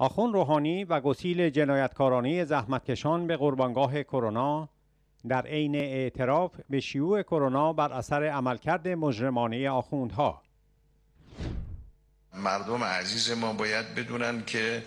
آخوند روحانی و گسیل جنایتکارانه زحمتکشان به قربانگاه کرونا در عین اعتراف به شیوع کرونا بر اثر عملکرد مجرمانه آخوندها. مردم عزیز ما باید بدونن که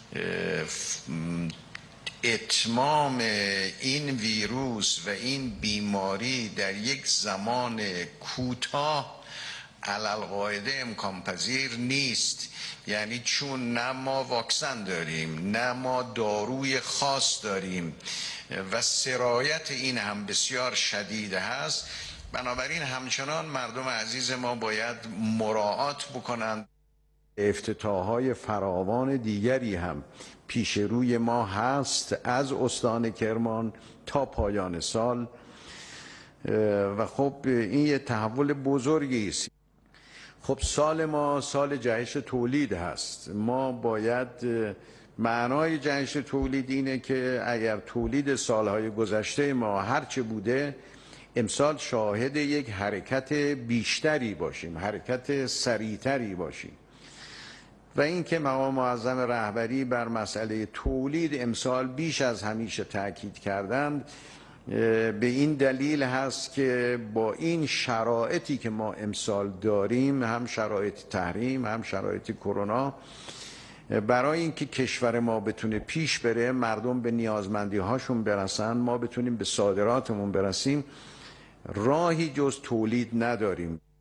اتمام این ویروس و این بیماری در یک زمان کوتاه علالقاعده امکان پذیر نیست. یعنی چون نه ما واکسن داریم نه ما داروی خاص داریم و سرایت این هم بسیار شدید هست، بنابراین همچنان مردم عزیز ما باید مراعات بکنند. افتتاح‌های فراوان دیگری هم پیش روی ما هست از استان کرمان تا پایان سال و خب این یه تحول بزرگی است. خب سال ما سال جهش تولید هست. ما باید معنای جهش تولید اینه که اگر تولید سالهای گذشته ما هرچه بوده، امسال شاهد یک حرکت بیشتری باشیم، حرکت سریعتری باشیم. و اینکه مقام معظم رهبری بر مسئله تولید امسال بیش از همیشه تاکید کردند، به این دلیل هست که با این شرایطی که ما امسال داریم، هم شرایط تحریم هم شرایط کرونا، برای اینکه کشور ما بتونه پیش بره، مردم به نیازمندی هاشون برسن، ما بتونیم به صادراتمون برسیم، راهی جز تولید نداریم.